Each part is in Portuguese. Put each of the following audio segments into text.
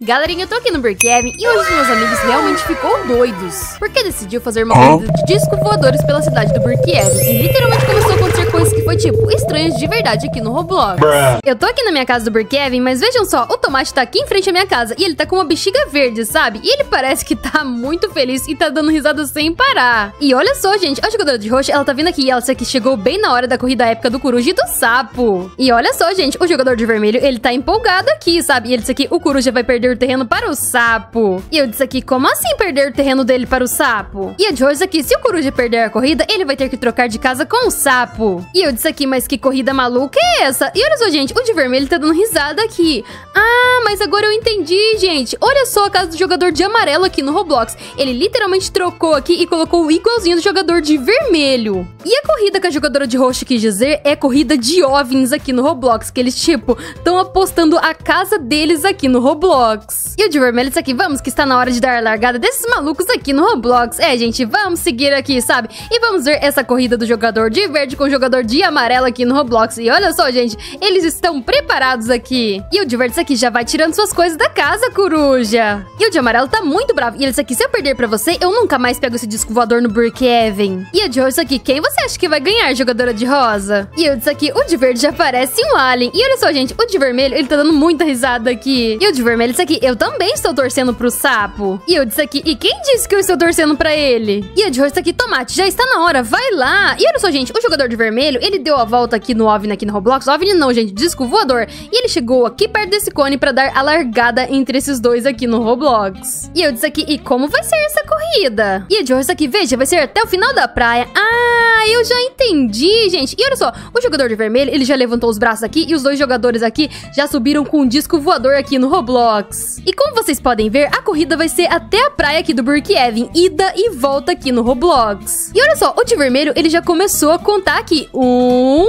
Galerinha, eu tô aqui no Brookhaven e hoje os meus amigos realmente ficou doidos, porque decidiu fazer uma corrida de disco voadores pela cidade do Brookhaven e literalmente começou a acontecer coisas que foi tipo estranhas de verdade aqui no Roblox. Eu tô aqui na minha casa do Brookhaven, mas vejam só, o Tomate tá aqui em frente à minha casa e ele tá com uma bexiga verde, sabe? E ele parece que tá muito feliz e tá dando risada sem parar. E olha só, gente, a jogadora de roxo, ela tá vindo aqui e ela disse que chegou bem na hora da corrida épica do coruja e do sapo. E olha só, gente, o jogador de vermelho, ele tá empolgado aqui, sabe? E ele disse que o coruja vai perder o terreno para o sapo. E eu disse aqui, como assim perder o terreno dele para o sapo? E a de roxo disse aqui, se o coruja perder a corrida, ele vai ter que trocar de casa com o sapo. E eu disse aqui, mas que corrida maluca é essa? E olha só, gente, o de vermelho tá dando risada aqui. Ah, mas agora eu entendi, gente. Olha só a casa do jogador de amarelo aqui no Roblox. Ele literalmente trocou aqui e colocou igualzinho do jogador de vermelho. E a corrida que a jogadora de roxo quis dizer é corrida de OVNIs aqui no Roblox, que eles, tipo, estão apostando a casa deles aqui no Roblox. E o de vermelho disse aqui, vamos que está na hora de dar a largada desses malucos aqui no Roblox. É, gente, vamos seguir aqui, sabe? E vamos ver essa corrida do jogador de verde com o jogador de amarelo aqui no Roblox. E olha só, gente, eles estão preparados aqui. E o de verde disse aqui, já vai tirando suas coisas da casa, coruja. E o de amarelo tá muito bravo. E ele disse aqui, se eu perder pra você, eu nunca mais pego esse disco voador no Brookhaven. E a de roxo disse aqui, quem você acha que vai ganhar, jogadora de rosa? E eu disse aqui, o de verde já parece um alien. E olha só, gente, o de vermelho, ele tá dando muita risada aqui. E o de vermelho disse aqui, eu também estou torcendo pro sapo. E eu disse aqui, e quem disse que eu estou torcendo pra ele? E a de roxo disse aqui, Tomate, já está na hora, vai lá. E olha só, gente, o jogador de vermelho, ele deu a volta aqui no OVNI aqui no Roblox. OVNI não, gente, disco voador. E ele chegou aqui perto desse cone pra dar a largada entre esses dois aqui no Roblox. E eu disse aqui, e como vai ser essa corrida? E a de roxo disse aqui, veja, vai ser até o final da praia. Ah, eu já entendi, gente. E olha só, o jogador de vermelho, ele já levantou os braços aqui e os dois jogadores aqui já subiram com um disco voador aqui no Roblox. E como vocês podem ver, a corrida vai ser até a praia aqui do Brookhaven, ida e volta aqui no Roblox. E olha só, o de vermelho, ele já começou a contar aqui. 1,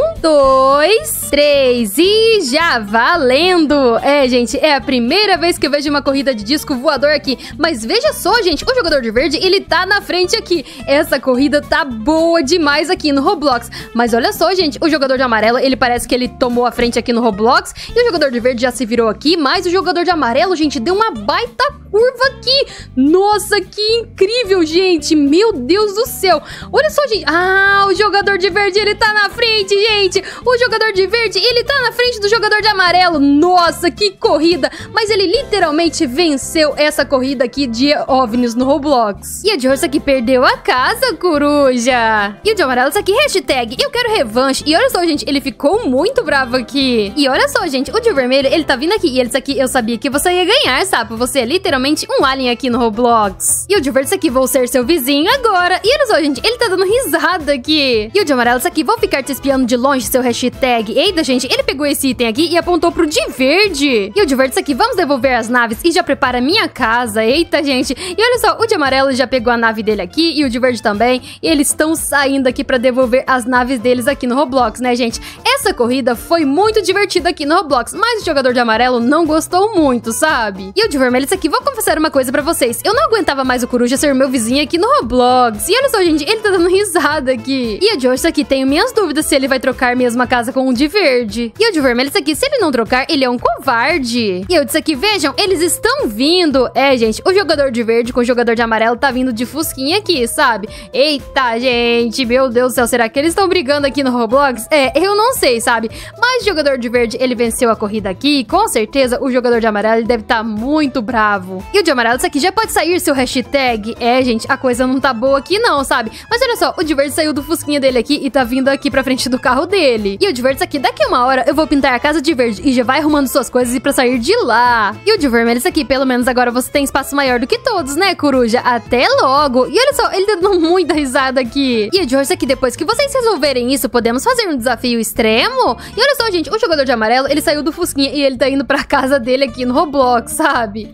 2, 3 e já valendo! É, gente, é a primeira vez que eu vejo uma corrida de disco voador aqui. Mas veja só, gente, o jogador de verde, ele tá na frente aqui. Essa corrida tá boa demais aqui no Roblox. Mas olha só, gente, o jogador de amarelo, ele parece que ele tomou a frente aqui no Roblox. E o jogador de verde já se virou aqui. Mas o jogador de amarelo, gente, deu uma baita curva aqui. Nossa, que incrível, gente. Meu Deus do céu. Olha só, gente. Ah, o jogador de verde, ele tá na frente, gente. O jogador de verde, ele tá na frente do jogador de amarelo. Nossa, que corrida. Mas ele literalmente venceu essa corrida aqui de OVNIs no Roblox. E a de roxo aqui perdeu a casa, coruja. E o de amarelo isso aqui, hashtag, eu quero revanche. E olha só, gente, ele ficou muito bravo aqui. E olha só, gente, o de vermelho, ele tá vindo aqui. E ele disse aqui, eu sabia que você ia ganhar, sapo. Você é literalmente um alien aqui no Roblox. E o de verde isso aqui, vou ser seu vizinho agora. E olha só, gente, ele tá dando risada aqui. E o de amarelo isso aqui, vou ficar te espiando de longe, seu hashtag. Eita, gente, ele pegou esse item aqui e apontou pro de verde. E o de verde isso aqui, vamos devolver as naves e já prepara minha casa. Eita, gente. E olha só, o de amarelo já pegou a nave dele aqui e o de verde também. E eles estão saindo aqui pra devolver as naves deles aqui no Roblox, né, gente? Essa corrida foi muito divertida aqui no Roblox, mas o jogador de amarelo não gostou muito, sabe? E o de vermelho isso aqui, vou confessar uma coisa pra vocês. Eu não aguentava mais o coruja ser meu vizinho aqui no Roblox. E olha só, gente, ele tá dando risada aqui. E a de roxo isso aqui, tenho minhas dúvidas se ele vai trocar mesmo a casa com o de verde. E o de vermelho isso aqui, se ele não trocar, ele é um covarde. E eu disse aqui, vejam, eles estão vindo. É, gente, o jogador de verde com o jogador de amarelo tá vindo de fusquinha aqui, sabe? Eita, gente, meu Deus do céu, será que eles estão brigando aqui no Roblox? É, eu não sei, sabe? Mas o jogador de verde, ele venceu a corrida aqui e com certeza o jogador de amarelo, ele deve estar muito bravo. E o de amarelo, isso aqui já pode sair seu hashtag? É, gente, a coisa não tá boa aqui não, sabe? Mas olha só, o de verde saiu do fusquinha dele aqui e tá vindo aqui pra frente do carro dele. E o de verde, isso aqui, daqui uma hora eu vou pintar a casa de verde e já vai arrumando suas coisas e pra sair de lá. E o de vermelho, isso aqui, pelo menos agora você tem espaço maior do que todos, né, coruja? Até logo. E olha só, ele tá dando muita risada aqui. E o de roxo aqui, depois que vocês resolverem isso, podemos fazer um desafio extremo? E olha só, gente, o jogador de amarelo, ele saiu do fusquinha e ele tá indo pra casa dele aqui no Roblox, sabe? E eu disse aqui,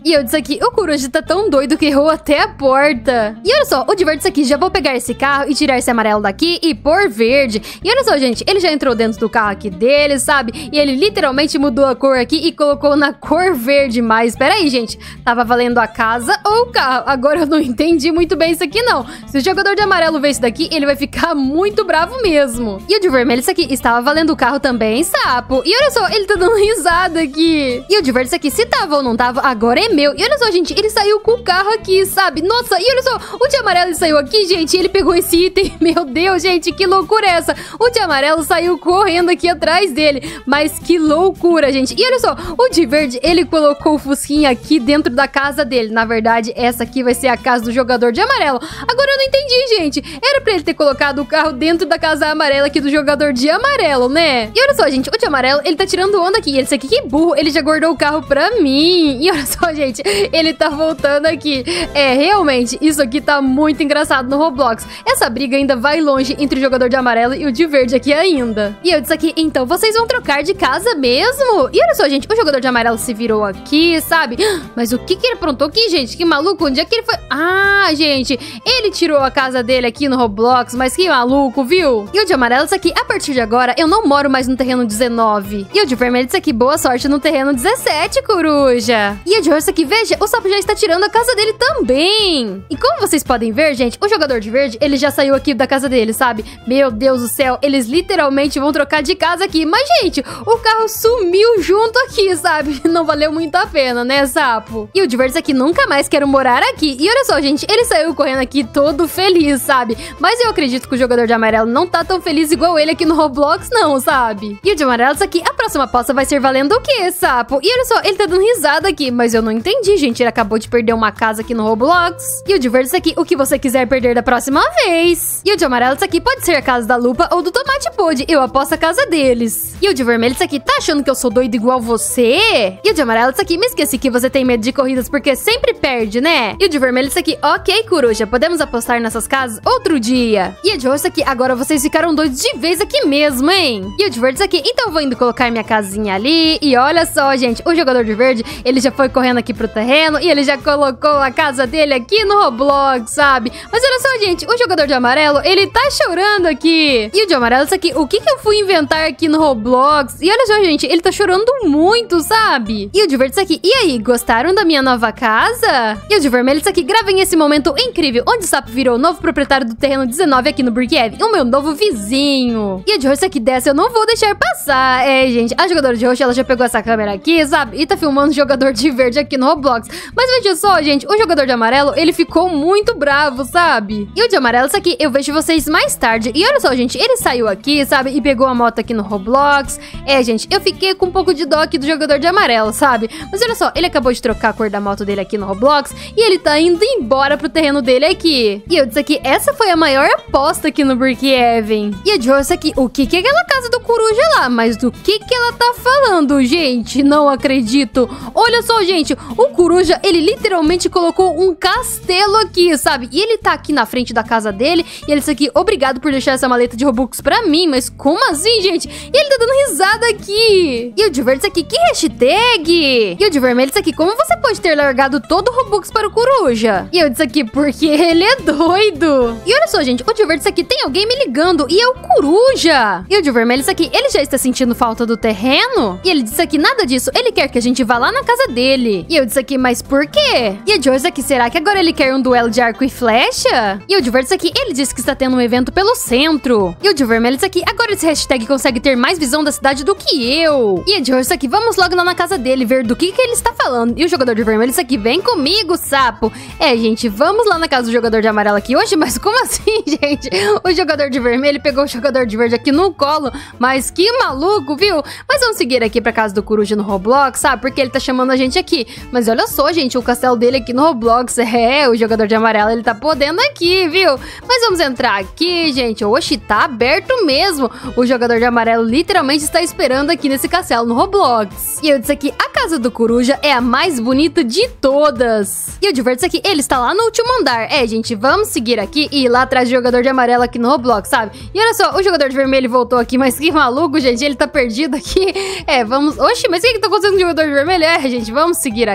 aqui, o Coruja tá tão doido que errou até a porta. E olha só, o Divertido aqui, já vou pegar esse carro e tirar esse amarelo daqui e pôr verde. E olha só, gente, ele já entrou dentro do carro aqui dele, sabe? E ele literalmente mudou a cor aqui e colocou na cor verde. Mas peraí, gente, tava valendo a casa ou o carro? Agora eu não entendi muito bem isso aqui, não. Se o jogador de amarelo ver isso daqui, ele vai ficar muito bravo mesmo. E o de vermelho, isso aqui, estava valendo o carro também, sapo. E olha só, ele tá dando risada aqui. E o de verde, isso aqui, se tava ou não tava, agora é meu. E olha só, gente, ele saiu com o carro aqui, sabe? Nossa, e olha só, o de amarelo ele saiu aqui, gente, e ele pegou esse item. Meu Deus, gente, que loucura é essa? O de amarelo saiu correndo aqui atrás dele. Mas que loucura, gente. E olha só, o de verde, ele colocou o fusquinha aqui dentro da casa dele. Na verdade, essa aqui vai ser a casa do jogador de amarelo. Agora eu não entendi, gente. Era pra ele ter colocado o carro dentro da casa amarela aqui do jogador de amarelo, né? E olha só, gente, o de amarelo, ele tá tirando onda aqui. Esse aqui, que burro, ele já guardou o carro pra mim. E olha só, gente, ele tá voltando aqui. É, realmente, isso aqui tá muito engraçado no Roblox. Essa briga ainda vai longe entre o jogador de amarelo e o de verde aqui ainda. E eu disse aqui, então, vocês vão trocar de casa mesmo? E olha só, gente, o jogador de amarelo se virou aqui, sabe? Mas o que que ele aprontou aqui, gente? Que maluco, onde é que ele foi? Ah, gente, ele tirou a casa dele aqui no Roblox, mas que maluco, viu? E o de amarelo, isso aqui, a partir de agora, eu não moro mais no terreno 19. E o de vermelho, isso aqui, boa sorte no terreno 17, coruja. E o de roxo, isso aqui, veja, o sapo já está tirando a casa dele também. E como vocês podem ver, gente, o jogador de verde, ele já saiu aqui da casa dele, sabe? Meu Deus do céu, eles literalmente vão trocar de casa aqui. Mas, gente, o carro sumiu junto aqui, sabe? Não valeu muito a pena, né, sapo? E o de verde, isso aqui, nunca mais quero morar aqui. E olha só, gente, ele saiu correndo aqui todo feliz, sabe? Mas eu acredito que o jogador de amarelo não tá tão feliz igual ele aqui no Roblox, não, sabe? E o de amarelo, isso aqui, a próxima aposta vai ser valendo o quê, sapo? E olha só, ele tá dando risada aqui, mas eu não entendi, gente. Ele acabou de perder uma casa aqui no Roblox. E o de verde, isso aqui, o que você quiser perder da próxima vez. E o de amarelo, isso aqui, pode ser a casa da Lupa ou do Tomate Pod. Eu aposto a casa deles. E o de vermelho, isso aqui, tá achando que eu sou doido igual você? E o de amarelo, isso aqui, me esqueci que você tem medo de corridas porque sempre perde, né? E o de vermelho, isso aqui, ok, coruja, podemos apostar nessas casas outro dia. E o de roxo, isso aqui, agora vocês ficaram doidos de vez aqui mesmo, hein? E o de verde, isso aqui, então eu vou indo colocar minha casinha ali. E olha só, gente, o jogador de verde, ele já foi correndo aqui pro terreno e ele já colocou a casa dele aqui no Roblox, sabe? Mas olha só, gente, o jogador de amarelo, ele tá chorando aqui. E o de amarelo, isso aqui, o que que eu fui inventar aqui no Roblox? E olha só, gente, ele tá chorando muito, sabe? E o de verde, isso aqui, e aí, gostaram da minha nova casa? E o de vermelho, isso aqui, gravem esse momento incrível, onde o sapo virou o novo proprietário do terreno 19 aqui no Brookhaven, o meu novo vizinho. E a de roxo, isso aqui, dessa eu não vou deixar passar. É, gente, a jogadora de roxo, ela já pegou essa câmera aqui, sabe? E tá filmando o jogador de verde aqui no Roblox. Mas veja só, gente, o jogador de amarelo, ele ficou muito bravo, sabe? E o de amarelo, isso aqui, eu vejo vocês mais tarde. E olha só, gente, ele saiu aqui, sabe? E pegou a moto aqui no Roblox. É, gente, eu fiquei com um pouco de dó aqui do jogador de amarelo, sabe? Mas olha só, ele acabou de trocar a cor da moto dele aqui no Roblox e ele tá indo embora pro terreno dele aqui. E eu disse aqui, essa foi a maior aposta aqui no Brookhaven. E a de roxo aqui, o que que é aquela casa do coruja lá? Mas do que ela tá falando, gente? Não acredito. Olha só, gente, o coruja, ele literalmente colocou um castelo aqui, sabe? E ele tá aqui na frente da casa dele e ele disse aqui, obrigado por deixar essa maleta de Robux pra mim. Mas como assim, gente? E ele tá dando risada aqui. E o de verde, isso aqui, que hashtag? E o de vermelho, isso aqui, como você pode ter largado todo o Robux para o coruja? E eu disse aqui, porque ele é doido. E olha só, gente, o de verde, isso aqui, tem alguém me ligando e é o coruja. E o de vermelho, isso aqui, ele já está sentindo falta do terreno? E ele disse aqui, nada disso, ele quer que a gente vá lá na casa dele. E eu disse aqui, mas por quê? E o de roxo aqui, será que agora ele quer um duelo de arco e flecha? E o de verde, isso aqui, ele disse que está tendo um evento pelo centro. E o de vermelho, isso aqui, agora esse hashtag consegue ter mais visão da cidade do que eu. E o de roxo, isso aqui, vamos logo lá na casa dele ver do que ele está falando. E o jogador de vermelho, isso aqui, vem comigo, sapo. É, gente, vamos lá na casa do jogador de amarelo aqui hoje, mas como assim, gente? O jogador de vermelho pegou o jogador de verde aqui no colo, mas que maluco, viu? Mas vamos seguir aqui pra casa do coruja no Roblox, sabe? Porque ele tá chamando a gente aqui. Mas olha só, gente, o castelo dele aqui no Roblox, é, o jogador de amarelo, ele tá podendo aqui, viu? Mas vamos entrar aqui, gente. Oxi, tá aberto mesmo. O jogador de amarelo literalmente está esperando aqui nesse castelo no Roblox. E eu disse aqui, a casa do coruja é a mais bonita de todas. E o de verde, isso aqui, ele está lá no último andar. É, gente, vamos seguir aqui e ir lá atrás do jogador de amarelo aqui no Roblox, sabe? E olha só, o jogador de vermelho voltou aqui, mas que maluco, gente, ele tá perdido aqui. É, vamos... Oxi, mas o que tá acontecendo com o jogador de vermelho? É, gente, vamos seguir aqui.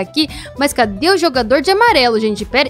Mas cadê o jogador de amarelo, gente? Pera...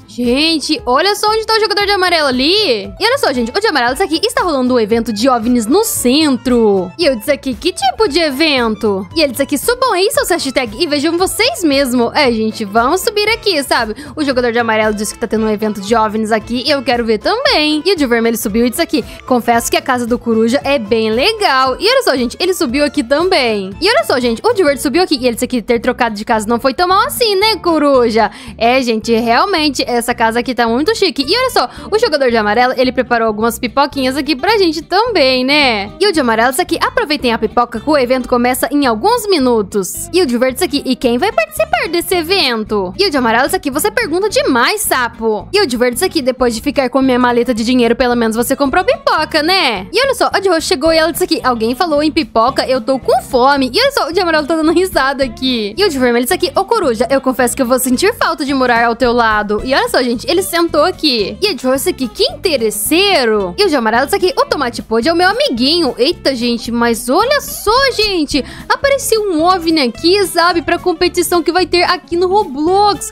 Gente, olha só onde tá o jogador de amarelo ali. E olha só, gente, o de amarelo disse aqui, está rolando um evento de OVNIs no centro. E eu disse aqui, que tipo de evento? E ele disse aqui, subam aí seus hashtags e vejam vocês mesmo. É, gente, vamos subir aqui, sabe? O jogador de amarelo disse que tá tendo um evento de OVNIs aqui e eu quero ver também. E o de vermelho subiu e disse aqui, confesso que a casa do Coruja é bem legal. E olha só, gente, ele subiu aqui também. E olha só, gente, o de verde subiu aqui e ele disse que ter trocado de casa não foi tão mal assim, né, Coruja? É, gente, realmente, essa casa aqui tá muito chique. E olha só, o jogador de amarelo, ele preparou algumas pipoquinhas aqui pra gente também, né? E o de amarelo disse aqui, aproveitem a pipoca que o evento começa em alguns minutos. E o de verde disse aqui, e quem vai participar desse evento? E o de amarelo disse aqui, você pergunta demais, sapo. E o de verde disse aqui, depois de ficar com minha maleta de dinheiro, pelo menos você comprou pipoca, né? E olha só, a de roxo chegou e ela disse aqui, alguém falou em pipoca, eu tô com fome. E olha só, o de amarelo tá dando risada aqui. E o de vermelho disse aqui, ô Coruja, eu confesso que eu vou sentir falta de morar ao teu lado. E olha só, gente, ele sentou aqui. E a de roxo disse aqui, que interesseiro. E o de amarelo disse aqui, o tomate podre é o meu amiguinho. Eita, gente, mas olha só, gente, apareceu um OVNI aqui, sabe, pra competição que vai ter aqui no Roblox.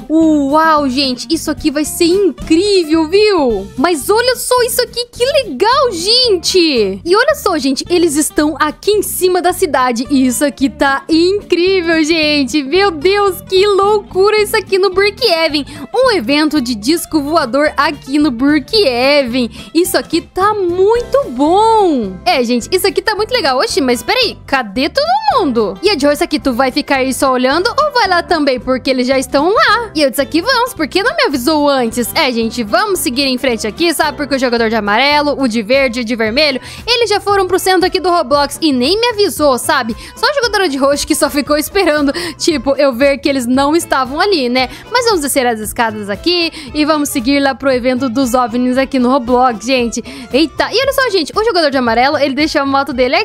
Uau, gente, isso aqui vai ser incrível, viu? Mas olha só isso aqui, que legal, gente. E olha só, gente, eles estão aqui em cima da cidade e isso aqui tá incrível, gente. Meu Deus, que loucura isso aqui no Brookhaven. Um evento de disco voador aqui no Brookhaven. Isso aqui tá muito bom. É, gente, isso aqui tá muito legal. Oxi, mas peraí, cadê todo mundo? E a Joyce aqui, tu vai ficar aí só olhando ou vai lá também? Porque eles já estão lá. E eu disse aqui, vamos, porque não me avisou antes? É, gente, vamos seguir em frente aqui, sabe? Porque o jogador de amarelo, o de verde e o de vermelho, eles já foram pro centro aqui do Roblox e nem me avisou, sabe? Só a jogadora de roxo que só ficou esperando, tipo, eu ver que eles não estavam ali, né? Mas vamos descer as escadas aqui e vamos seguir lá pro evento dos OVNIs aqui no Roblox, gente. Eita, e olha só, gente, o jogador de amarelo, ele deixou a moto dele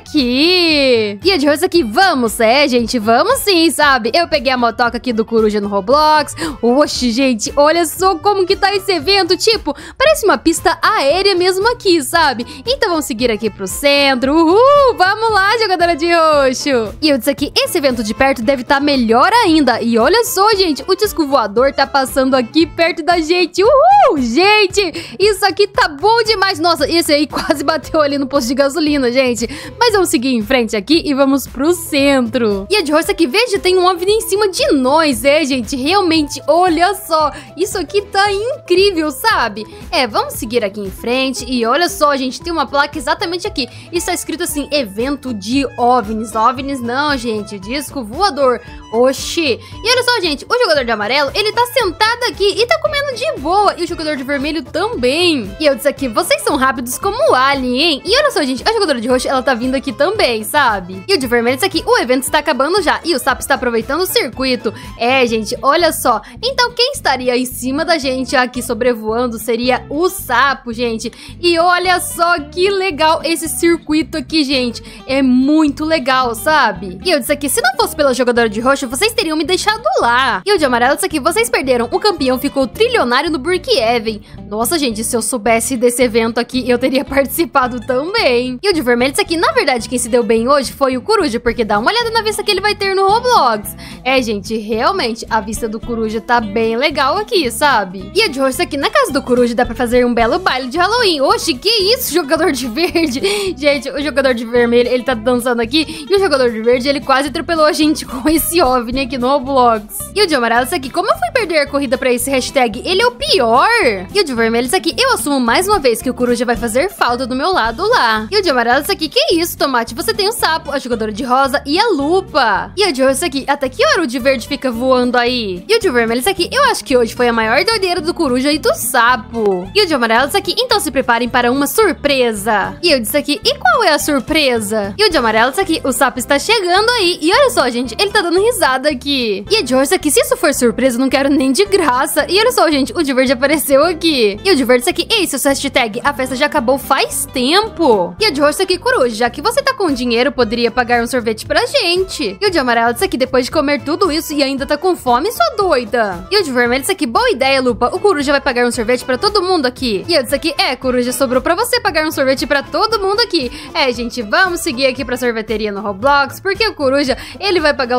aqui. E a de roxo aqui, vamos, gente, vamos sim, sabe? Eu peguei a motoca aqui do Coruja no Roblox. Oxe, gente, olha só como que tá esse evento, tipo, parece uma pista aérea mesmo aqui, sabe? Então vamos seguir aqui pro centro. Uhul, vamos lá, jogadora de roxo. E eu disse aqui, esse evento de perto deve estar melhor ainda. E olha só, gente, o disco voador tá passando aqui perto da gente. Uhul, gente, isso aqui tá bom demais. Nossa, esse aí quase bateu ali no posto de gasolina, gente. Mas vamos seguir em frente aqui e vamos pro centro. E a de roxo aqui, veja, tem um OVNI em cima de nós, gente. Realmente, olha só, isso aqui tá incrível, sabe? É, vamos seguir aqui em frente e olha só, gente, tem uma placa exatamente aqui. Está escrito assim, evento de OVNIs. OVNIs não, gente, disco voador. Oxi. E olha só, gente, o jogador de amarelo, ele tá sentado aqui e tá comendo de boa. E o jogador de vermelho também. E eu disse aqui, vocês são rápidos como o Alien, hein? E olha só, gente, a jogadora de roxo, ela tá vindo aqui também, sabe? E o de vermelho disse aqui, o evento está acabando já. E o sapo está aproveitando o circuito. É, gente, olha só. Então quem estaria em cima da gente aqui sobrevoando seria o sapo, gente. E olha só que legal esse circuito aqui, gente. É muito legal, sabe? E eu disse aqui, se não fosse pela jogadora de roxo, vocês teriam me deixado lá. E o de amarelo disse aqui, vocês perderam. O campeão ficou trilionário no Brookhaven. Nossa, gente, se eu soubesse desse evento aqui, eu teria participado também. E o de vermelho disse aqui, na verdade, quem se deu bem hoje foi o Coruja, porque dá uma olhada na vista que ele vai ter no Roblox. É, gente, realmente, a vista do Coruja tá bem legal aqui, sabe? E a de roxo disse aqui, na casa do Coruja dá pra fazer um belo baile de Halloween. Oxe, que isso, jogador de verde? Gente, o jogador de vermelho, ele tá dançando aqui, e o jogador de verde, ele quase atropelou a gente com esse OVNI aqui no Roblox. E o de amarelo disse aqui, como eu fui perder a corrida pra esse hashtag? Ele é o pior. E o de vermelho disse aqui, eu assumo mais uma vez que o Coruja vai fazer falta do meu lado lá. E o de amarelo disse aqui, que isso, Tomate? Você tem o sapo, a jogadora de rosa e a lupa. E o de roxo disse aqui, até que hora o de verde fica voando aí? E o de vermelho disse aqui, eu acho que hoje foi a maior doideira do Coruja e do sapo. E o de amarelo disse aqui, então se preparem para uma surpresa. E eu disse aqui, e qual é a surpresa? E o de amarelo disse aqui, o sapo está chegando aí. E olha só, gente, ele tá dando risada aqui. E a de roxo disse aqui, se isso for surpresa, eu não quero nem de graça. E olha só, gente, o de verde apareceu aqui. E o de verde disse aqui, ei, seu hashtag, a festa já acabou faz tempo. E a de roxo disse aqui, Coruja, já que você tá com dinheiro, poderia pagar um sorvete pra gente. E o de amarelo disse aqui, depois de comer tudo isso e ainda tá com fome, sua doida. E o de vermelho disse aqui, boa ideia, Lupa, o Coruja vai pagar um sorvete pra todo mundo aqui. E eu disse aqui, Coruja, sobrou pra você pagar um sorvete pra todo mundo aqui. É, gente, vamos seguir aqui pra sorveteria no Roblox, porque o Coruja, ele vai pagar um sorvete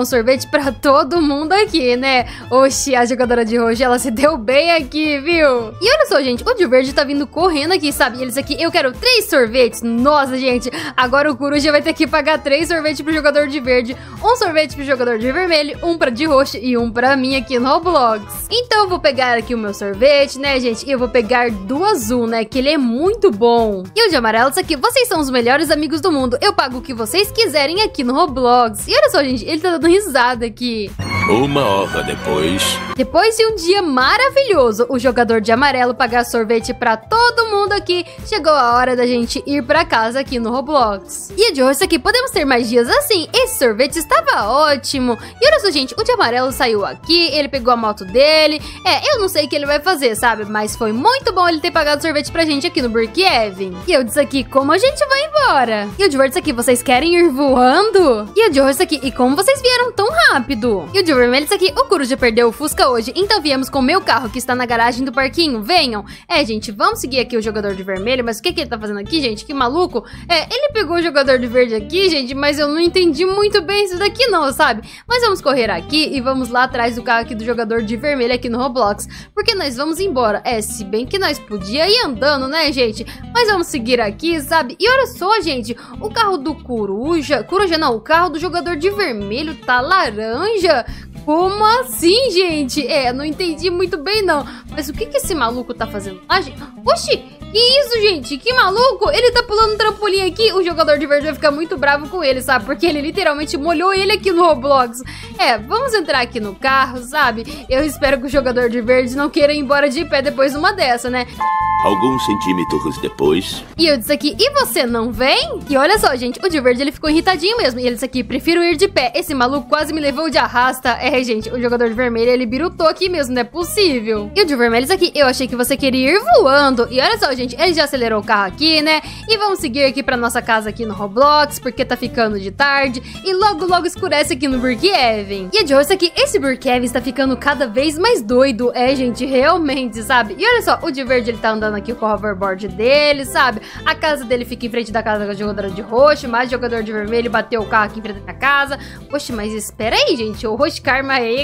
pra todo mundo aqui, né? Oxi, a jogadora de roxo, ela se deu bem aqui, viu? E olha só, gente, o de verde tá vindo correndo aqui, sabe? E eles aqui, eu quero 3 sorvetes. Nossa, gente, agora o coruja vai ter que pagar 3 sorvetes pro jogador de verde, um sorvete pro jogador de vermelho, um pra de roxo e um pra mim aqui no Roblox. Então eu vou pegar aqui o meu sorvete, né, gente? E eu vou pegar do azul, né? Que ele é muito bom. E o de amarelo, isso aqui, vocês são os melhores amigos do mundo. Eu pago o que vocês quiserem aqui no Roblox. E olha só, gente, ele tá dando risada aqui. 1 hora depois. Depois de um dia maravilhoso, o jogador de amarelo pagar sorvete pra todo mundo aqui, chegou a hora da gente ir pra casa aqui no Roblox. E de hoje aqui, podemos ter mais dias assim? Esse sorvete estava ótimo. E olha só, gente, o de amarelo saiu aqui, ele pegou a moto dele. Eu não sei o que ele vai fazer, sabe? Mas foi muito bom ele ter pagado sorvete pra gente aqui no Brookhaven. E eu disse aqui, como a gente vai embora? E o de verde aqui, vocês querem ir voando? E o de roxo aqui, e como vocês vieram tão rápido? E o de vermelho isso aqui, o coruja perdeu o Fusca hoje, então viemos com o meu carro que está na garagem do parquinho, venham. Gente, vamos seguir aqui o jogador de vermelho, mas o que ele tá fazendo aqui, gente? Que maluco. Ele pegou o jogador de verde aqui, gente, mas eu não entendi muito bem isso daqui não, sabe? Mas vamos correr aqui e vamos lá atrás do carro aqui do jogador de vermelho aqui no Roblox, porque nós vamos embora. Se bem que nós podia ir andando, né, gente? Mas vamos seguir aqui, sabe? E olha só, gente, o carro do coruja não, o carro do jogador de vermelho tá laranja. Como assim, gente? Não entendi muito bem, não. Mas o que esse maluco tá fazendo lá, gente? Oxi, que isso, gente? Que maluco? Ele tá pulando um trampolim aqui. O jogador de verde vai ficar muito bravo com ele, sabe? Porque ele literalmente molhou ele aqui no Roblox. Vamos entrar aqui no carro, sabe? Eu espero que o jogador de verde não queira ir embora de pé depois de uma dessa, né? Alguns centímetros depois. E eu disse aqui, e você não vem? E olha só, gente, o de verde ele ficou irritadinho mesmo. E ele disse aqui, prefiro ir de pé. Esse maluco quase me levou de arrasta. Gente, o jogador de vermelho, ele birutou aqui mesmo, não é possível. E o de vermelho, isso aqui, eu achei que você queria ir voando. E olha só, gente, ele já acelerou o carro aqui, né? E vamos seguir aqui pra nossa casa aqui no Roblox, porque tá ficando de tarde. E logo, logo escurece aqui no Brookhaven. E de hoje, isso aqui, esse Brookhaven está ficando cada vez mais doido. Gente, realmente, sabe? E olha só, o de verde, ele tá andando aqui com o hoverboard dele, sabe? A casa dele fica em frente da casa da jogadora de roxo, mas o jogador de vermelho bateu o carro aqui em frente da minha casa. Poxa, mas espera aí, gente. O roxo, karma aí.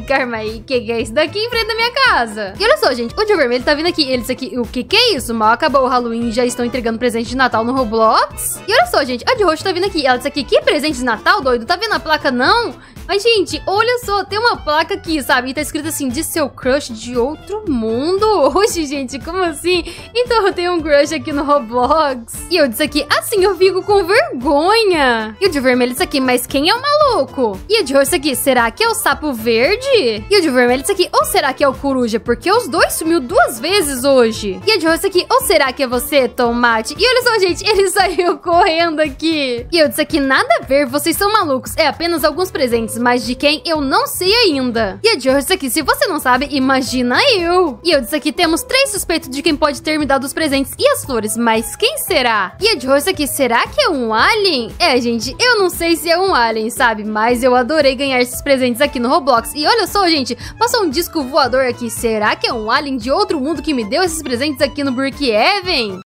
Que é isso daqui em frente da minha casa? E olha só, gente, o de vermelho tá vindo aqui. Ele disse aqui, o que é isso? Mal acabou o Halloween e já estão entregando presente de Natal no Roblox? E olha só, gente, a de roxo tá vindo aqui. Ela disse aqui, que presente de Natal, doido? Tá vendo a placa, não? Mas, gente, olha só, tem uma placa aqui, sabe? E tá escrito assim, de seu crush de outro mundo. Oxe, gente, como assim? Então eu tenho um crush aqui no Roblox. E eu disse aqui, assim eu fico com vergonha. E o de vermelho disse aqui, mas quem é o maluco? E o de roxo aqui, será que é o sapo verde? E o de vermelho disse aqui, ou será que é o coruja? Porque os dois sumiu 2 vezes hoje. E o de roxo aqui, ou será que é você, tomate? E olha só, gente, ele saiu correndo aqui. E eu disse aqui, nada a ver, vocês são malucos. Apenas alguns presentes, mas de quem eu não sei ainda. E a de hoje aqui, se você não sabe, imagina eu. E eu disse aqui, temos 3 suspeitos de quem pode ter me dado os presentes e as flores, mas quem será? E a de hoje aqui, será que é um alien? Gente, eu não sei se é um alien, sabe? Mas eu adorei ganhar esses presentes aqui no Roblox. E olha só, gente, passou um disco voador aqui. Será que é um alien de outro mundo que me deu esses presentes aqui no Brookhaven?